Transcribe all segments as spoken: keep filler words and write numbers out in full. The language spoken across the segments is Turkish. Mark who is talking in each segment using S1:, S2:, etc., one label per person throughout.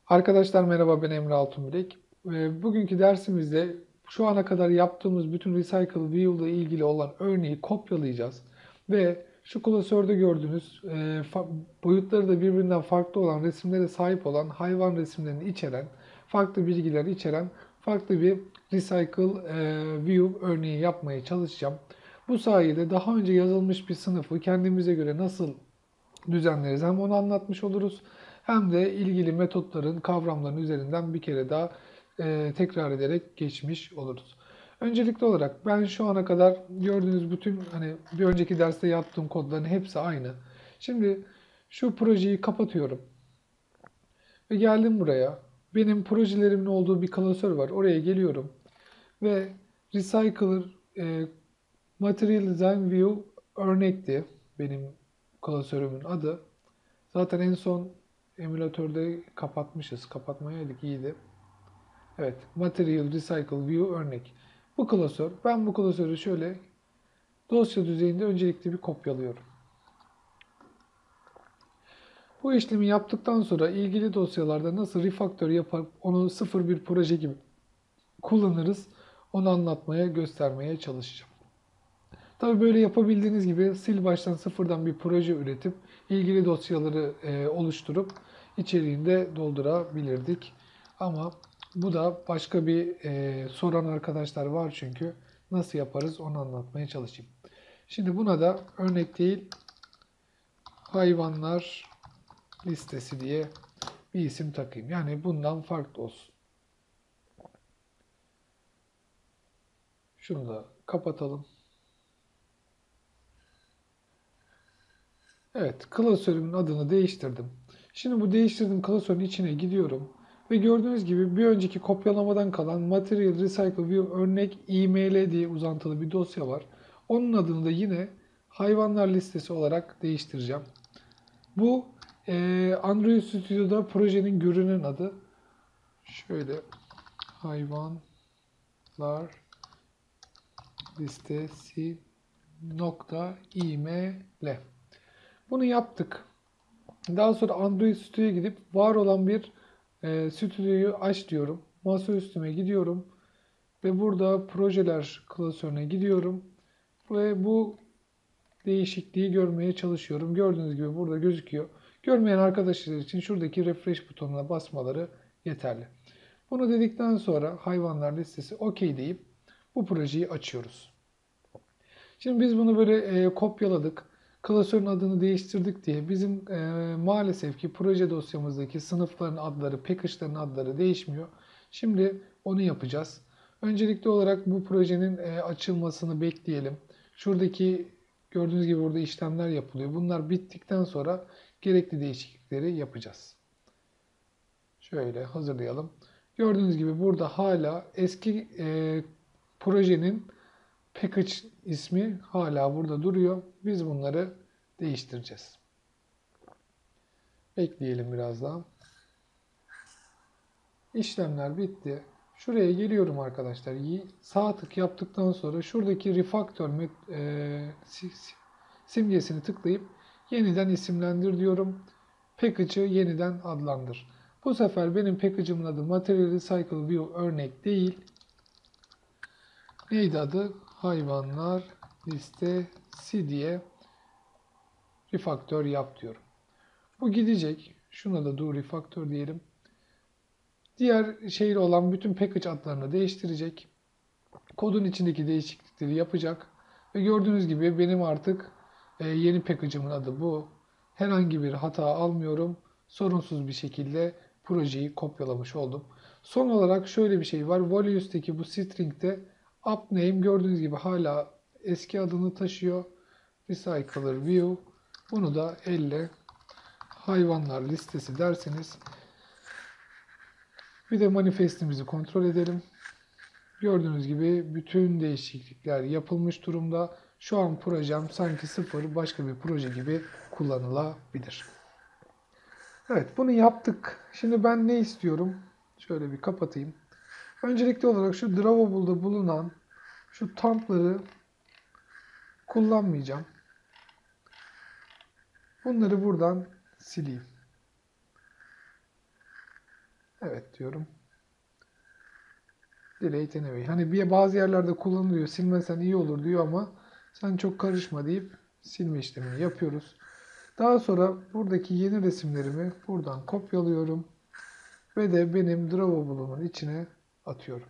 S1: Arkadaşlar merhaba, ben Emre Altunbilek. Ee, Bugünkü dersimizde şu ana kadar yaptığımız bütün Recycle View ile ilgili olan örneği kopyalayacağız. Ve şu klasörde gördüğünüz e, fa- boyutları da birbirinden farklı olan resimlere sahip olan hayvan resimlerini içeren, farklı bilgiler içeren farklı bir Recycle e, View örneği yapmaya çalışacağım. Bu sayede daha önce yazılmış bir sınıfı kendimize göre nasıl düzenleriz, hem onu anlatmış oluruz hem de ilgili metotların, kavramların üzerinden bir kere daha e, tekrar ederek geçmiş oluruz. Öncelikli olarak ben şu ana kadar gördüğünüz bütün hani bir önceki derste yaptığım kodların hepsi aynı. Şimdi şu projeyi kapatıyorum ve geldim buraya. Benim projelerimin olduğu bir klasör var. Oraya geliyorum ve Recycler e, Material Design View örnekti benim klasörümün adı. Zaten en son emülatörde kapatmışız. Kapatmayaydık, iyiydi. Evet. Material Recycle View örnek. Bu klasör. Ben bu klasörü şöyle dosya düzeyinde öncelikle bir kopyalıyorum. Bu işlemi yaptıktan sonra ilgili dosyalarda nasıl refaktör yapıp onu sıfır bir proje gibi kullanırız, onu anlatmaya, göstermeye çalışacağım. Tabii böyle yapabildiğiniz gibi sil baştan sıfırdan bir proje üretip ilgili dosyaları e, oluşturup içeriğinde doldurabilirdik. Ama bu da başka bir e, soran arkadaşlar var çünkü. Nasıl yaparız onu anlatmaya çalışayım. Şimdi buna da örnek değil hayvanlar listesi diye bir isim takayım. Yani bundan farklı olsun. Şunu da kapatalım. Evet, klasörümün adını değiştirdim. Şimdi bu değiştirdiğim klasörün içine gidiyorum. Ve gördüğünüz gibi bir önceki kopyalamadan kalan Material Recycle View örnek iml diye uzantılı bir dosya var. Onun adını da yine hayvanlar listesi olarak değiştireceğim. Bu e, Android Studio'da projenin görünen adı. Şöyle hayvanlar listesi nokta iml. Bunu yaptık. Daha sonra Android Studio'ya gidip var olan bir e, stüdyoyu aç diyorum. Masa üstüme gidiyorum ve burada projeler klasörüne gidiyorum ve bu değişikliği görmeye çalışıyorum. Gördüğünüz gibi burada gözüküyor. Görmeyen arkadaşlar için şuradaki refresh butonuna basmaları yeterli. Bunu dedikten sonra hayvanlar listesi OK deyip bu projeyi açıyoruz. Şimdi biz bunu böyle e, kopyaladık. Klasörün adını değiştirdik diye bizim e, maalesef ki proje dosyamızdaki sınıfların adları, package'ların adları değişmiyor. Şimdi onu yapacağız. Öncelikli olarak bu projenin e, açılmasını bekleyelim. Şuradaki gördüğünüz gibi burada işlemler yapılıyor. Bunlar bittikten sonra gerekli değişiklikleri yapacağız. Şöyle hazırlayalım. Gördüğünüz gibi burada hala eski e, projenin package ismi hala burada duruyor. Biz bunları değiştireceğiz. Bekleyelim biraz daha. İşlemler bitti. Şuraya geliyorum arkadaşlar. Sağ tık yaptıktan sonra şuradaki refactor e, simgesini tıklayıp yeniden isimlendir diyorum. Package'ı yeniden adlandır. Bu sefer benim package'ımın adı Material Recycle View örnek değil. Neydi adı? Hayvanlar listesi diye refaktör yap diyorum. Bu gidecek. Şuna da do refaktör diyelim. Diğer şeyle olan bütün package adlarını değiştirecek. Kodun içindeki değişiklikleri yapacak. Ve gördüğünüz gibi benim artık e, yeni package'ımın adı bu. Herhangi bir hata almıyorum. Sorunsuz bir şekilde projeyi kopyalamış oldum. Son olarak şöyle bir şey var. Values'teki bu string'de app name gördüğünüz gibi hala eski adını taşıyor. Recycler view. Bunu da elle hayvanlar listesi derseniz. Bir de manifestimizi kontrol edelim. Gördüğünüz gibi bütün değişiklikler yapılmış durumda. Şu an projem sanki sıfır başka bir proje gibi kullanılabilir. Evet, bunu yaptık. Şimdi ben ne istiyorum? Şöyle bir kapatayım. Öncelikli olarak şu Drawable'da bulunan şu tampları kullanmayacağım. Bunları buradan sileyim. Evet diyorum. Delete anyway. Hani bir bazı yerlerde kullanılıyor. Silmesen iyi olur diyor ama sen çok karışma deyip silme işlemini yapıyoruz. Daha sonra buradaki yeni resimlerimi buradan kopyalıyorum ve de benim Drawable'ımın içine atıyorum.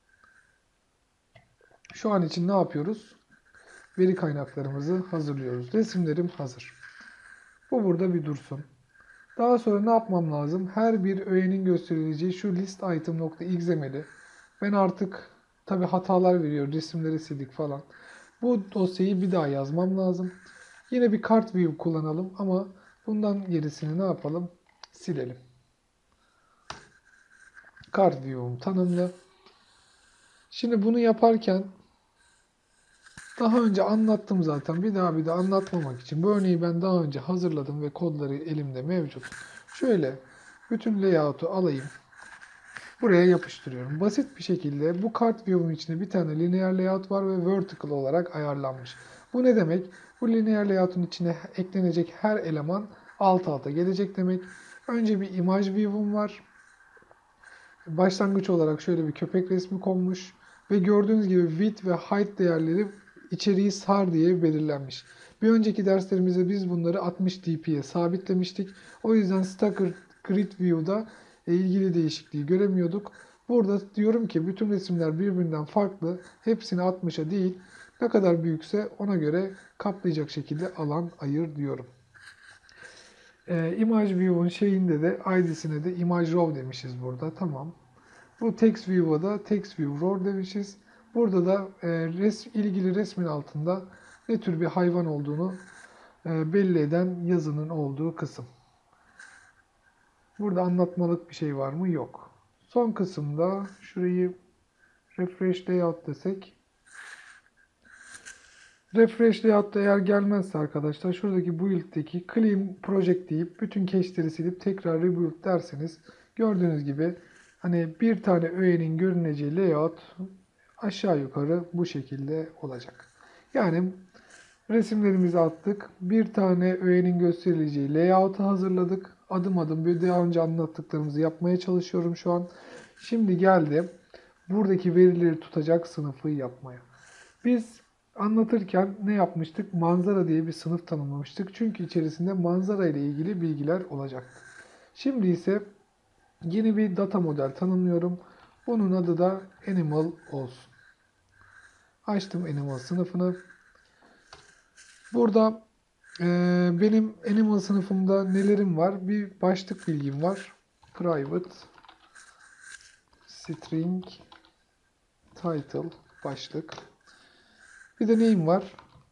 S1: Şu an için ne yapıyoruz? Veri kaynaklarımızı hazırlıyoruz. Resimlerim hazır. Bu burada bir dursun. Daha sonra ne yapmam lazım? Her bir öğenin gösterileceği şu list item.xml'i ben artık tabi hatalar veriyor. Resimleri sildik falan. Bu dosyayı bir daha yazmam lazım. Yine bir kart view kullanalım ama bundan gerisini ne yapalım? Silelim. Kart view'um tanımlı. Şimdi bunu yaparken daha önce anlattım zaten. Bir daha bir de anlatmamak için. Bu örneği ben daha önce hazırladım ve kodları elimde mevcut. Şöyle bütün layout'u alayım. Buraya yapıştırıyorum. Basit bir şekilde bu kart view'un içinde bir tane linear layout var ve vertical olarak ayarlanmış. Bu ne demek? Bu linear layout'un içine eklenecek her eleman alt alta gelecek demek. Önce bir image view'um var. Başlangıç olarak şöyle bir köpek resmi konmuş. Ve gördüğünüz gibi width ve height değerleri içeriği sar diye belirlenmiş. Bir önceki derslerimizde biz bunları altmış dpi'ye sabitlemiştik. O yüzden Stacker Grid View'da ilgili değişikliği göremiyorduk. Burada diyorum ki bütün resimler birbirinden farklı. Hepsini altmışa değil, ne kadar büyükse ona göre kaplayacak şekilde alan ayır diyorum. Ee, Image View'un şeyinde de I D'sine de Image Row demişiz burada. Tamam. Bu Text View'a da Text View Row demişiz. Burada da e, res, ilgili resmin altında ne tür bir hayvan olduğunu e, belli eden yazının olduğu kısım. Burada anlatmalık bir şey var mı? Yok. Son kısımda şurayı Refresh Layout desek. Refresh Layout'ta eğer gelmezse arkadaşlar şuradaki Build'deki Clean Project deyip bütün cache'leri silip tekrar Rebuild derseniz gördüğünüz gibi hani bir tane öğenin görüneceği layout aşağı yukarı bu şekilde olacak. Yani resimlerimizi attık. Bir tane öğenin gösterileceği layout'u hazırladık. Adım adım bir daha önce anlattıklarımızı yapmaya çalışıyorum şu an. Şimdi geldi buradaki verileri tutacak sınıfı yapmaya. Biz anlatırken ne yapmıştık? Manzara diye bir sınıf tanımlamıştık. Çünkü içerisinde manzara ile ilgili bilgiler olacak. Şimdi ise yeni bir data model tanımlıyorum. Bunun adı da Animal olsun. Açtım Animal sınıfını. Burada e, benim Animal sınıfımda nelerim var? Bir başlık bilgim var. Private string title başlık. Bir de neyim var?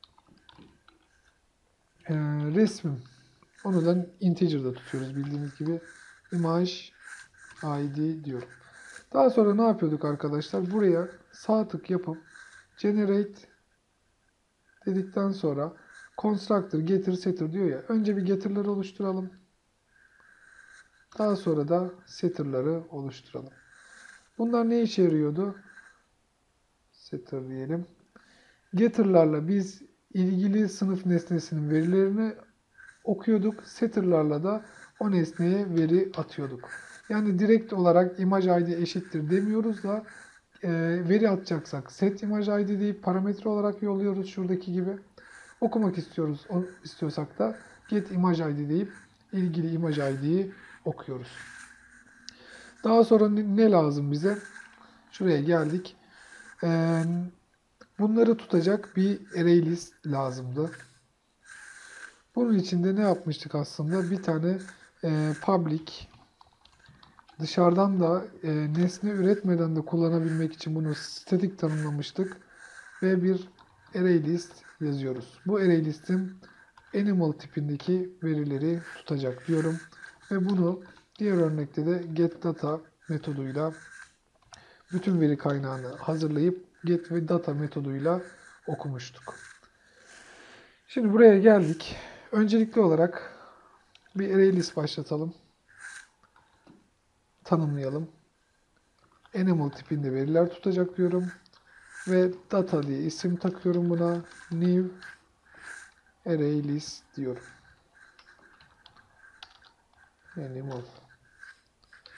S1: Ee, resmim. Onu da integer'da tutuyoruz bildiğiniz gibi. Image I D diyorum. Daha sonra ne yapıyorduk arkadaşlar? Buraya sağ tık yapıp generate dedikten sonra constructor, getir, setter diyor ya. Önce bir getter'ları oluşturalım. Daha sonra da setter'ları oluşturalım. Bunlar ne işe yarıyordu? Setter diyelim. Getter'larla biz ilgili sınıf nesnesinin verilerini okuyorduk. Setter'larla da o nesneye veri atıyorduk. Yani direkt olarak image I D eşittir demiyoruz da e, veri atacaksak set image I D deyip parametre olarak yolluyoruz şuradaki gibi. Okumak istiyoruz o, istiyorsak da get image I D deyip ilgili image I D'yi okuyoruz. Daha sonra ne, ne lazım bize? Şuraya geldik. E, bunları tutacak bir array list lazımdı. Bunun için de ne yapmıştık aslında? Bir tane e, public dışarıdan da e, nesne üretmeden de kullanabilmek için bunu statik tanımlamıştık. Ve bir array list yazıyoruz. Bu array listim animal tipindeki verileri tutacak diyorum. Ve bunu diğer örnekte de getData metoduyla bütün veri kaynağını hazırlayıp get ve data metoduyla okumuştuk. Şimdi buraya geldik. Öncelikli olarak bir array list başlatalım. Tanımlayalım. Animal tipinde veriler tutacak diyorum. Ve data diye isim takıyorum buna. New array list diyorum. Animal.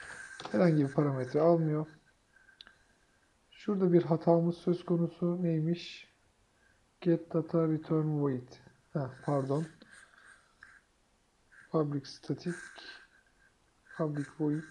S1: Herhangi bir parametre almıyor. Şurada bir hatamız söz konusu. Neymiş? Get data return void. Ha, pardon. Public static public void.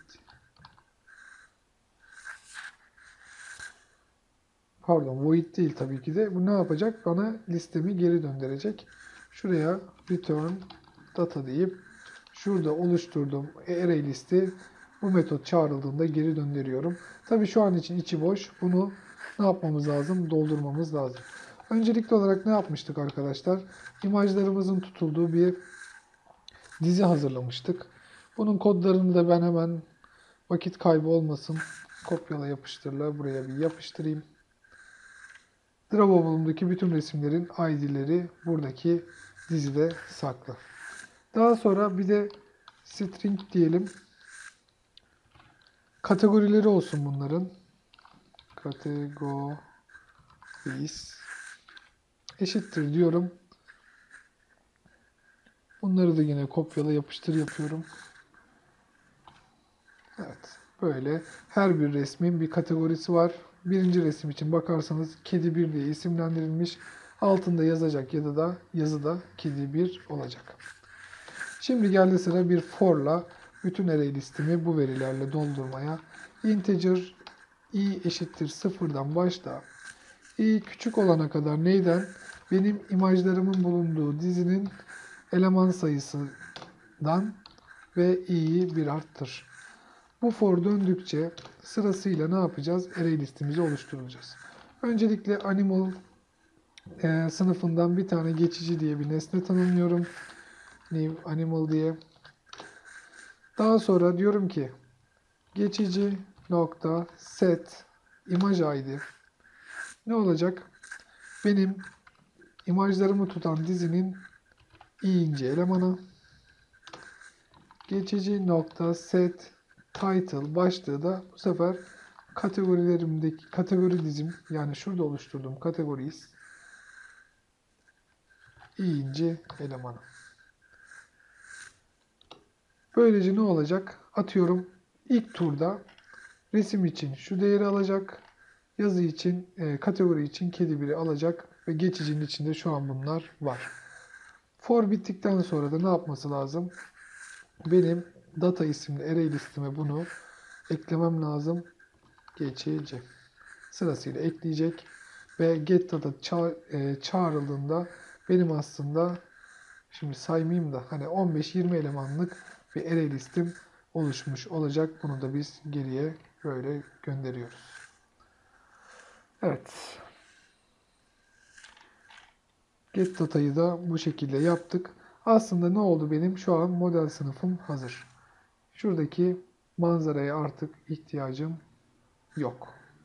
S1: Pardon, void değil tabii ki de. Bu ne yapacak? Bana listemi geri döndürecek. Şuraya return data deyip şurada oluşturduğum array listi bu metot çağrıldığında geri döndürüyorum. Tabii şu an için içi boş. Bunu ne yapmamız lazım? Doldurmamız lazım. Öncelikli olarak ne yapmıştık arkadaşlar? İmajlarımızın tutulduğu bir dizi hazırlamıştık. Bunun kodlarını da ben hemen vakit kaybı olmasın kopyala yapıştırla buraya bir yapıştırayım. Drawable'ımdaki bütün resimlerin I D'leri buradaki dizide saklı. Daha sonra bir de string diyelim. Kategorileri olsun bunların. Categories eşittir diyorum. Bunları da yine kopyala yapıştır yapıyorum. Evet. Böyle her bir resmin bir kategorisi var. Birinci resim için bakarsanız kedi bir diye isimlendirilmiş. Altında yazacak ya da da yazıda kedi bir olacak. Şimdi geldi sıra bir for'la bütün array listemi bu verilerle doldurmaya. Integer i eşittir sıfırdan başla. I küçük olana kadar neyden? Benim imajlarımın bulunduğu dizinin eleman sayısından ve i'yi bir arttır. Bu for döndükçe sırasıyla ne yapacağız? Array listemizi oluşturacağız. Öncelikle animal e, sınıfından bir tane geçici diye bir nesne tanımlıyorum. New animal diye. Daha sonra diyorum ki geçici nokta set imaj I D ne olacak? Benim imajlarımı tutan dizinin i'inci elemanı. Geçici nokta set title başlığı da bu sefer kategorilerimdeki kategori dizim yani şurada oluşturduğum kategoriyiz. i'inci elemanı. Böylece ne olacak? Atıyorum ilk turda resim için şu değeri alacak. Yazı için, e, kategori için kedi biri alacak ve geçicinin içinde şu an bunlar var. For bittikten sonra da ne yapması lazım? Benim data isimli array listeme bunu eklemem lazım. Geçici. Sırasıyla ekleyecek ve get data ça e, çağrıldığında benim aslında şimdi saymayayım da hani on beş yirmi elemanlık bir array listim oluşmuş olacak. Bunu da biz geriye böyle gönderiyoruz. Evet. Get data'yı da bu şekilde yaptık. Aslında ne oldu benim? Şu an model sınıfım hazır. Şuradaki manzaraya artık ihtiyacım yok.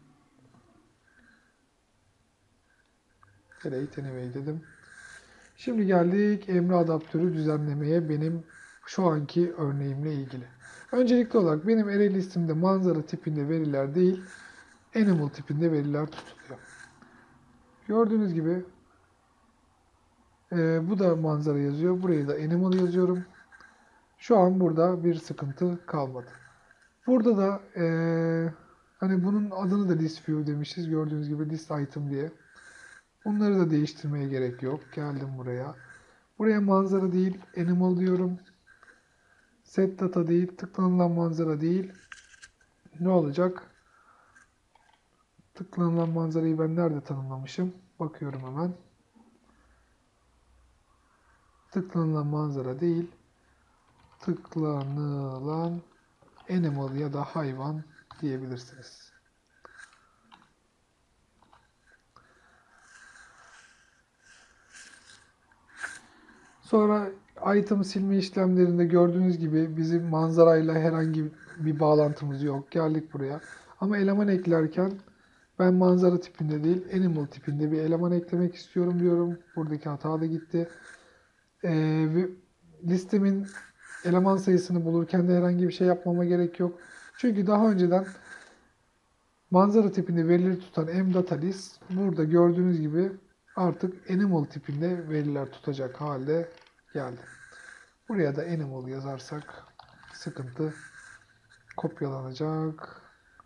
S1: Create anyway dedim. Şimdi geldik emri adaptörü düzenlemeye benim şu anki örneğimle ilgili. Öncelikli olarak benim array listimde manzara tipinde veriler değil, animal tipinde veriler tutuluyor. Gördüğünüz gibi e, bu da manzara yazıyor. Buraya da animal yazıyorum. Şu an burada bir sıkıntı kalmadı. Burada da e, hani bunun adını da list view demişiz. Gördüğünüz gibi list item diye. Bunları da değiştirmeye gerek yok. Geldim buraya. Buraya manzara değil, animal diyorum. Set data değil, tıklanılan manzara değil. Ne olacak? Tıklanılan manzarayı ben nerede tanımlamışım? Bakıyorum hemen. Tıklanılan manzara değil. Tıklanılan animal ya da hayvan diyebilirsiniz. Sonra item silme işlemlerinde gördüğünüz gibi bizim manzarayla herhangi bir bağlantımız yok. Geldik buraya. Ama eleman eklerken ben manzara tipinde değil, animal tipinde bir eleman eklemek istiyorum diyorum. Buradaki hata da gitti. Ee, listemin eleman sayısını bulurken de herhangi bir şey yapmama gerek yok. Çünkü daha önceden manzara tipinde verileri tutan mDataList burada gördüğünüz gibi artık animal tipinde veriler tutacak halde geldi. Buraya da animal yazarsak sıkıntı kopyalanacak.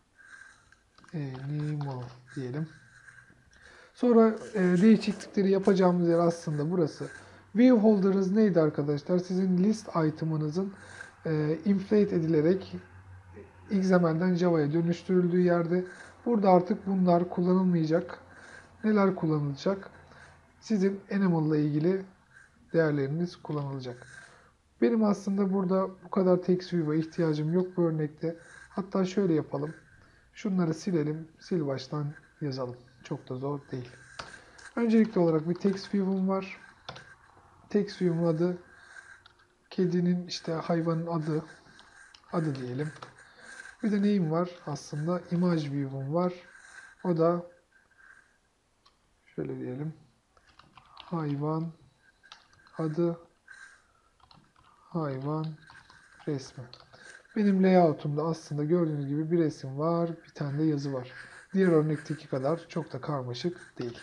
S1: Animal diyelim. Sonra e, değişiklikleri yapacağımız yer aslında burası. View holder'ınız neydi arkadaşlar? Sizin list item'ınızın e, inflate edilerek X M L'den Java'ya dönüştürüldüğü yerde. Burada artık bunlar kullanılmayacak. Neler kullanılacak? Sizin animal ile ilgili değerleriniz kullanılacak. Benim aslında burada bu kadar text view'a ihtiyacım yok bu örnekte. Hatta şöyle yapalım. Şunları silelim. Sil baştan yazalım. Çok da zor değil. Öncelikli olarak bir text view'um var. Text view'un adı kedinin işte hayvanın adı adı diyelim. Bir de neyim var? Aslında image view'um var. O da şöyle diyelim. Hayvan adı hayvan resmi. Benim layout'umda aslında gördüğünüz gibi bir resim var, bir tane de yazı var. Diğer örnekteki kadar çok da karmaşık değil.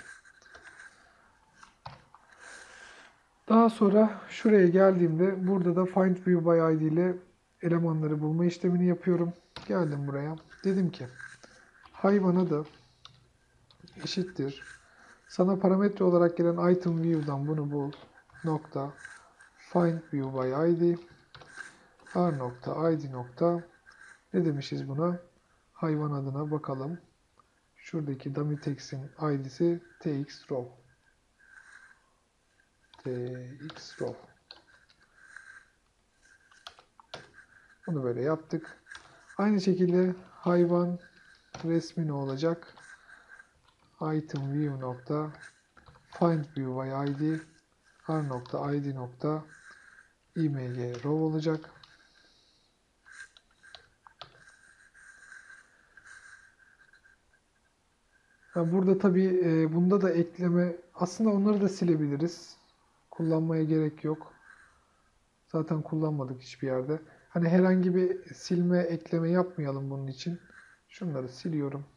S1: Daha sonra şuraya geldiğimde burada da Find View by I D ile elemanları bulma işlemini yapıyorum. Geldim buraya. Dedim ki hayvan adı eşittir. Sana parametre olarak gelen item view'dan bunu bul. Nokta find view by id r nokta id nokta ne demişiz buna? Hayvan adına bakalım. Şuradaki dummy text'in id'si txrow. txrow. Bunu böyle yaptık. Aynı şekilde hayvan resmi ne olacak? Item view nokta find view by id r nokta id nokta img row olacak. Yani burada tabii e, bunda da ekleme aslında onları da silebiliriz. Kullanmaya gerek yok. Zaten kullanmadık hiçbir yerde. Hani herhangi bir silme ekleme yapmayalım bunun için. Şunları siliyorum.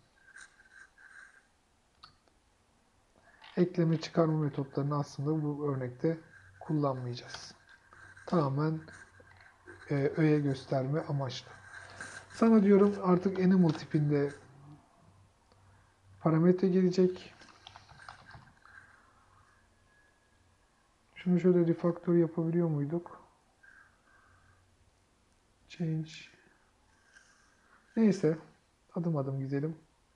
S1: Ekleme çıkarma metotlarını aslında bu örnekte kullanmayacağız. Tamamen e, öğe gösterme amaçlı. Sana diyorum artık animal tipinde parametre gelecek. Şunu şöyle refactor yapabiliyor muyduk? Change. Neyse. Adım adım gidelim.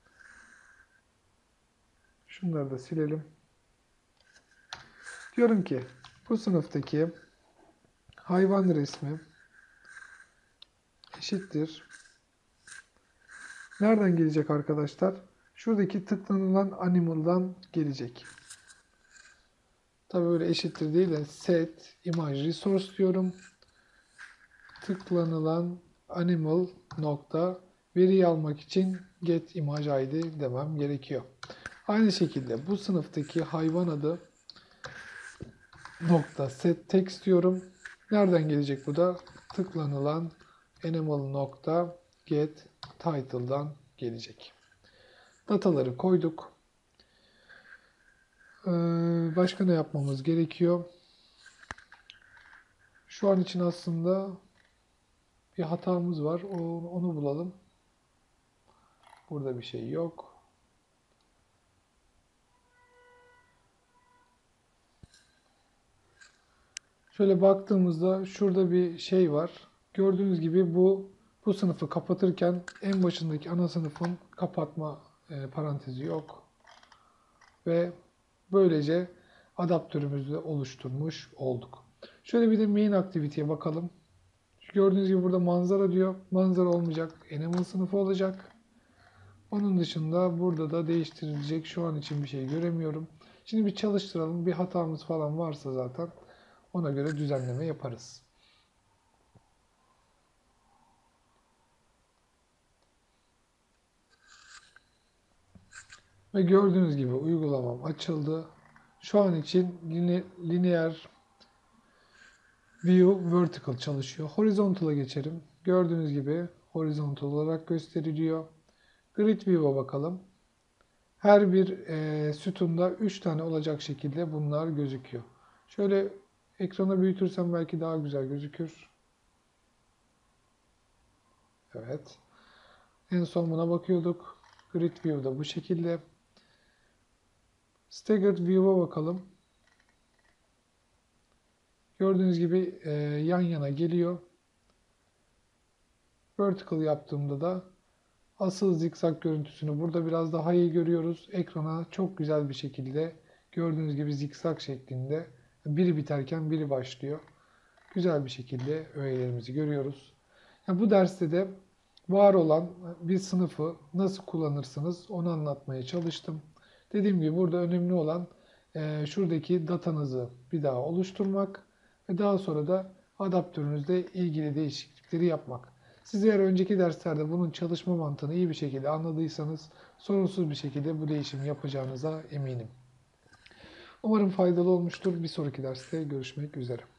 S1: Şunları da silelim. Diyorum ki bu sınıftaki hayvan resmi eşittir. Nereden gelecek arkadaşlar? Şuradaki tıklanılan animal'dan gelecek. Tabi öyle eşittir değil de set image resource diyorum. Tıklanılan animal nokta veriyi almak için get image id demem gerekiyor. Aynı şekilde bu sınıftaki hayvan adı nokta set text diyorum. Nereden gelecek bu da? Tıklanılan animal nokta get title'dan gelecek. Dataları koyduk. Ee, başka ne yapmamız gerekiyor? Şu an için aslında bir hatamız var. Onu, onu bulalım. Burada bir şey yok. Şöyle baktığımızda şurada bir şey var. Gördüğünüz gibi bu bu sınıfı kapatırken en başındaki ana sınıfın kapatma e, parantezi yok. Ve böylece adaptörümüzü oluşturmuş olduk. Şöyle bir de main activity'ye bakalım. Gördüğünüz gibi burada manzara diyor. Manzara olmayacak. Animal sınıfı olacak. Onun dışında burada da değiştirilecek şu an için bir şey göremiyorum. Şimdi bir çalıştıralım. Bir hatamız falan varsa zaten ona göre düzenleme yaparız. Ve gördüğünüz gibi uygulamam açıldı. Şu an için linear view vertical çalışıyor. Horizontal'a geçelim. Gördüğünüz gibi horizontal olarak gösteriliyor. Grid view'a bakalım. Her bir e, sütunda üç tane olacak şekilde bunlar gözüküyor. Şöyle ekrana büyütürsem belki daha güzel gözükür. Evet. En son buna bakıyorduk. Grid View'da bu şekilde. Staggered View'a bakalım. Gördüğünüz gibi e, yan yana geliyor. Vertical yaptığımda da asıl zikzak görüntüsünü burada biraz daha iyi görüyoruz. Ekrana çok güzel bir şekilde gördüğünüz gibi zikzak şeklinde biri biterken biri başlıyor. Güzel bir şekilde öğelerimizi görüyoruz. Yani bu derste de var olan bir sınıfı nasıl kullanırsınız onu anlatmaya çalıştım. Dediğim gibi burada önemli olan e, şuradaki datanızı bir daha oluşturmak ve daha sonra da adaptörünüzle ilgili değişiklikleri yapmak. Siz eğer önceki derslerde bunun çalışma mantığını iyi bir şekilde anladıysanız sorunsuz bir şekilde bu değişimi yapacağınıza eminim. Umarım faydalı olmuştur. Bir sonraki derste görüşmek üzere.